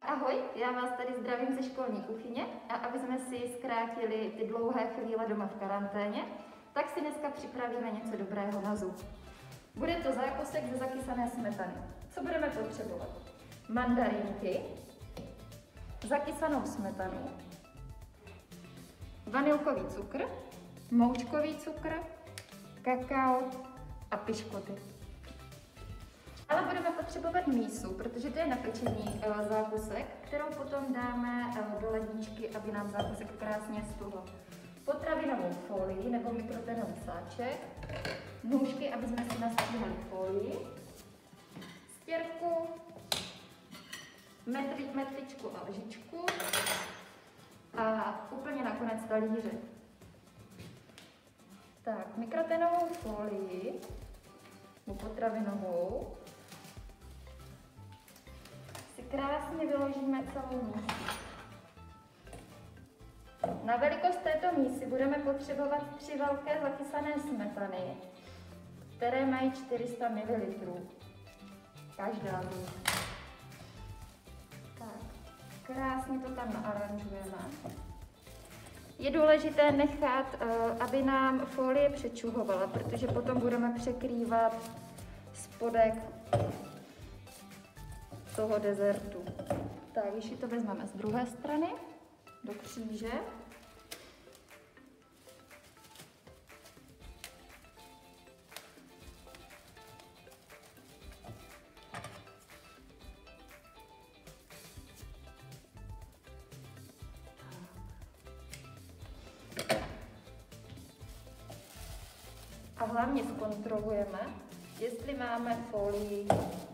Ahoj, já vás tady zdravím ze školní kuchyně a aby jsme si zkrátili ty dlouhé chvíle doma v karanténě, tak si dneska připravíme něco dobrého na zub. Bude to zákusek ze zakysané smetany. Co budeme potřebovat? Mandarínky, zakysanou smetanu, vanilkový cukr, moučkový cukr, kakao a piškoty. Ale budeme potřebovat mísu, protože to je na pečení zákusek, kterou potom dáme do ledničky, aby nám zákusek krásně stuhl. Potravinovou folii nebo mikrotenový sáček, nůžky, aby jsme si nastříhali folii, stěrku, metličku a lžičku a úplně nakonec talíře. Tak, mikrotenovou folii nebo potravinovou si krásně vyložíme celou mísu. Na velikost této mísy budeme potřebovat 3 velké zakysané smetany, které mají 400 ml. Každá z nich. Tak, krásně to tam naaranžujeme. Je důležité nechat, aby nám folie přečuhovala, protože potom budeme překrývat spodek toho dezertu. Tak, ještě to vezmeme z druhé strany, do kříže. A hlavně zkontrolujeme, jestli máme folii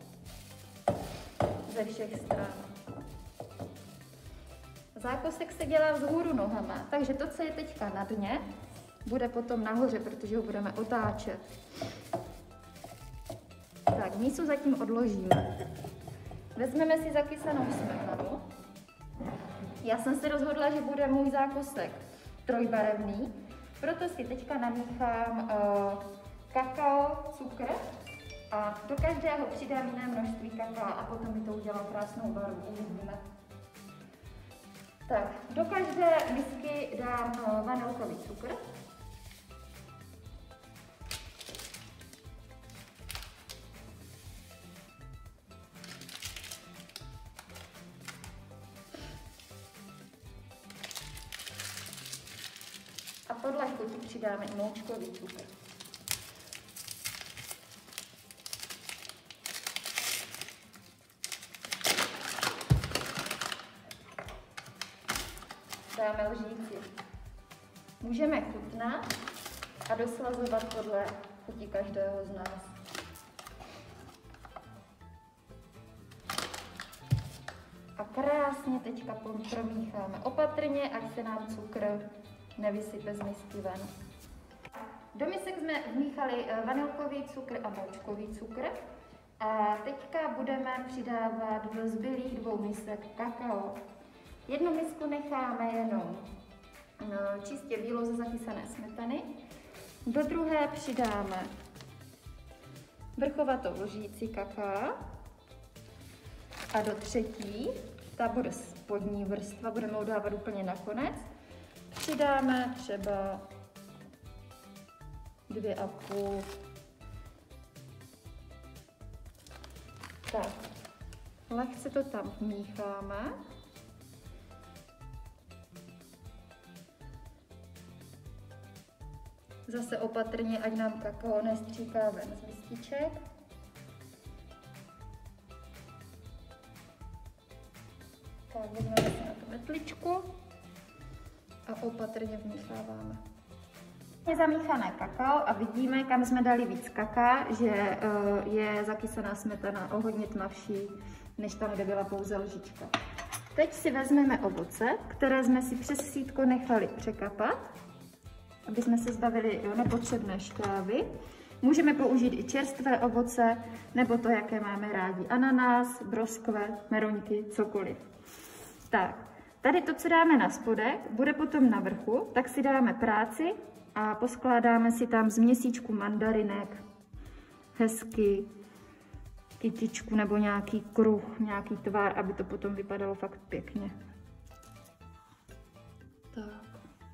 ze všech stran. Zákusek se dělá vzhůru nohama, takže to, co je teďka na dně, bude potom nahoře, protože ho budeme otáčet. Tak, mísu zatím odložíme. Vezmeme si zakysanou smetanu. Já jsem se rozhodla, že bude můj zákusek trojbarevný, proto si teďka namíchám kakao, cukr a do každého přidám jiné množství kakaa a potom mi to udělá krásnou barvu. Uvidíme. Tak, do každé misky dám vanilkový cukr. A podle chuti přidáme i moučkový cukr. Dáme lžíci. Můžeme chutnat a doslazovat podle chuti každého z nás. A krásně teďka promícháme opatrně, ať se nám cukr nevysype z misky ven. Do misek jsme vmíchali vanilkový cukr a moučkový cukr. A teďka budeme přidávat do zbylých 2 misek kakao. Jednu misku necháme jenom čistě bílou ze zakysané smetany. Do druhé přidáme vrchovatou lžíci kakaa. A do třetí, ta bude spodní vrstva, budeme ho dávat úplně nakonec. Přidáme třeba 2,5. Tak, lehce to tam vmícháme. Zase opatrně, ať nám kakao nestříká ven z mističek. Tak, vezmeme si na tu metličku a opatrně vmícháváme. Je zamíchané kakao a vidíme, kam jsme dali víc kakaa, že je zakysaná smetana o hodně tmavší, než tam, kde byla pouze lžička. Teď si vezmeme ovoce, které jsme si přes sítko nechali překapat, aby jsme se zbavili nepotřebné šťávy. Můžeme použít i čerstvé ovoce, nebo to, jaké máme rádi. Ananas, broskve, meruňky, cokoliv. Tak, tady to, co dáme na spodek, bude potom na vrchu, tak si dáme práci a poskládáme si tam z měsíčku mandarinek hezky kytičku nebo nějaký kruh, nějaký tvar, aby to potom vypadalo fakt pěkně. Tak.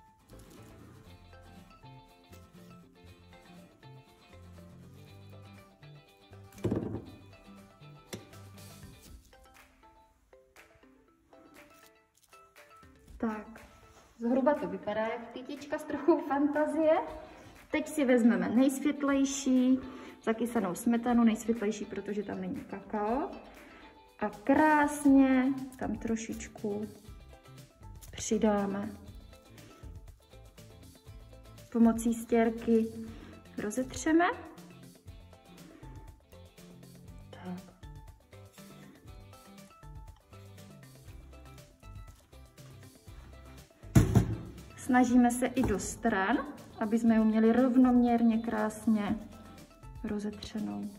Tak, zhruba to vypadá jak kytička s trochou fantazie. Teď si vezmeme nejsvětlejší zakysanou smetanu, nejsvětlejší, protože tam není kakao. A krásně tam trošičku přidáme. Pomocí stěrky rozetřeme. Tak. Snažíme se i do stran, aby jsme ji měli rovnoměrně krásně rozetřenou.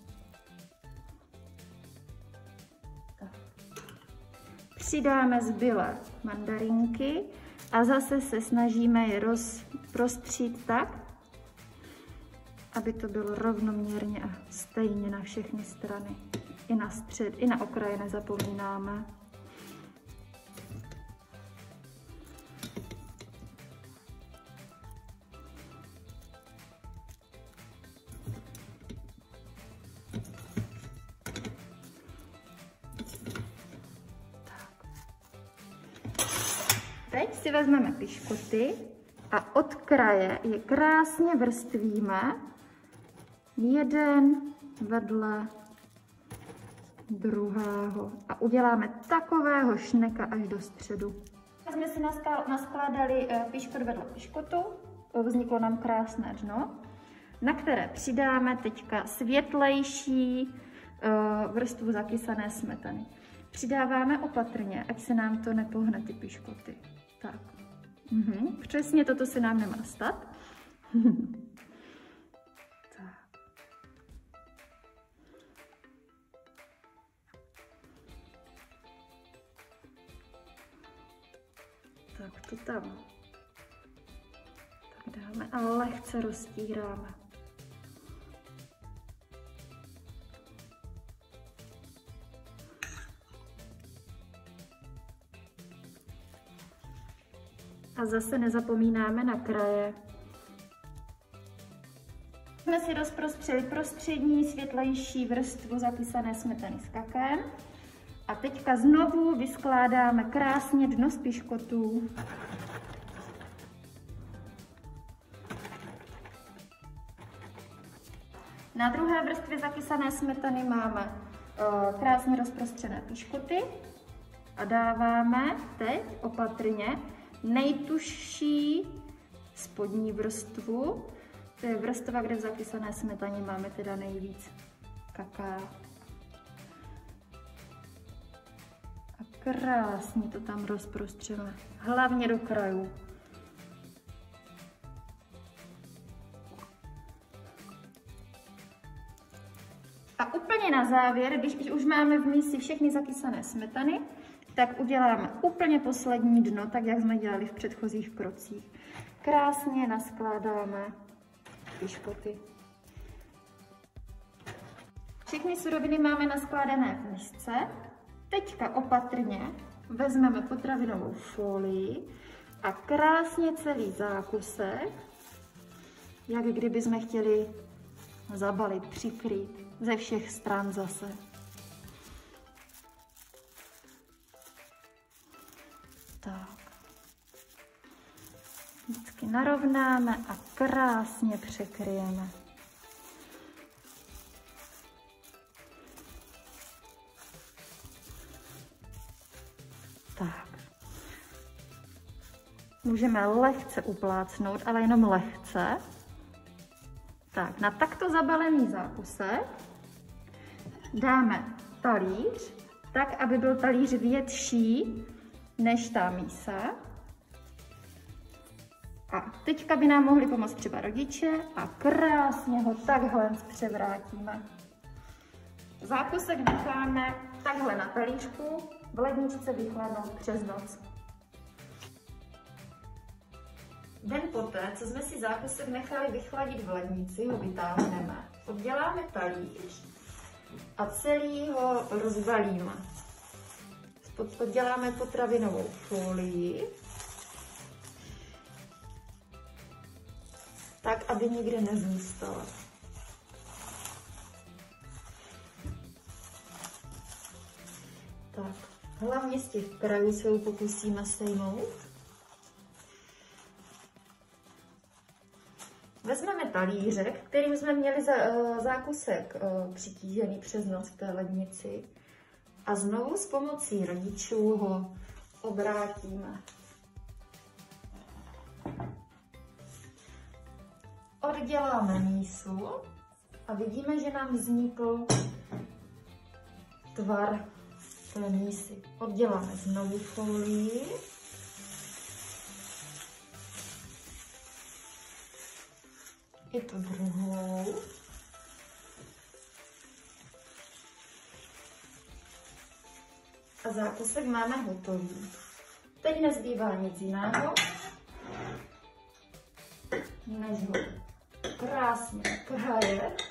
Tak. Přidáme zbylé mandarinky a zase se snažíme je rozprostřít tak, aby to bylo rovnoměrně a stejně na všechny strany. I na střed, i na okraje nezapomínáme. Teď si vezmeme piškoty a od kraje je krásně vrstvíme, jeden vedle druhého a uděláme takového šneka až do středu. Jsme si naskládali piškot vedle piškotu, vzniklo nám krásné dno, na které přidáme teďka světlejší vrstvu zakysané smetany. Přidáváme opatrně, ať se nám to nepohne ty piškoty. Tak. Přesně toto se nám nemá stát. Tak. Tak to tam. Tak dáme a lehce roztíráme. A zase nezapomínáme na kraje. Jsme si rozprostřeli prostřední světlejší vrstvu zakysané smetany s kakem. A teďka znovu vyskládáme krásně dno z piškotů. Na druhé vrstvě zakysané smetany máme krásně rozprostřené piškoty. A dáváme teď opatrně nejtužší spodní vrstvu, to je vrstva, kde v zakysané smetaně máme teda nejvíc kakaa. A krásně to tam rozprostřeme, hlavně do krajů. A úplně na závěr, když už máme v mísi všechny zakysané smetany, tak uděláme úplně poslední dno, tak jak jsme dělali v předchozích krocích. Krásně naskládáme piškoty. Všechny suroviny máme naskládané v misce. Teďka opatrně vezmeme potravinovou folii a krásně celý zákusek, jak kdyby jsme chtěli zabalit, přikrýt ze všech stran zase. Tak. Vždycky narovnáme a krásně překryjeme. Tak. Můžeme lehce uplácnout, ale jenom lehce. Tak, na takto zabalený zákusek dáme talíř, tak, aby byl talíř větší než ta mísa. A teďka by nám mohli pomoct třeba rodiče a krásně ho takhle převrátíme. Zákusek necháme takhle na talířku v ledničce vychladnout přes noc. Den poté, co jsme si zákusek nechali vychladit v lednici, ho vytáhneme, odděláme talíř a celý ho rozbalíme. Děláme potravinovou folii, tak, aby nikde nezůstala. Tak, hlavně z těch krajů se ho pokusíme sejmout. Vezmeme talířek, kterým jsme měli zákusek přitížený přes noc v té lednici a znovu s pomocí rodičů ho obrátíme. Odděláme mísu a vidíme, že nám vznikl tvar té mísy. Odděláme znovu folii. I tu druhou. A zákusek máme hotový. Teď nezbývá nic jiného, než ho krásně krajet.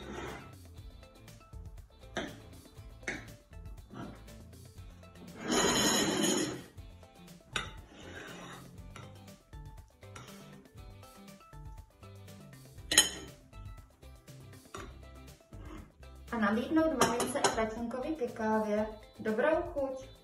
A nabídnout mamince a tatínkovi ke kávě. Dobrou chuť!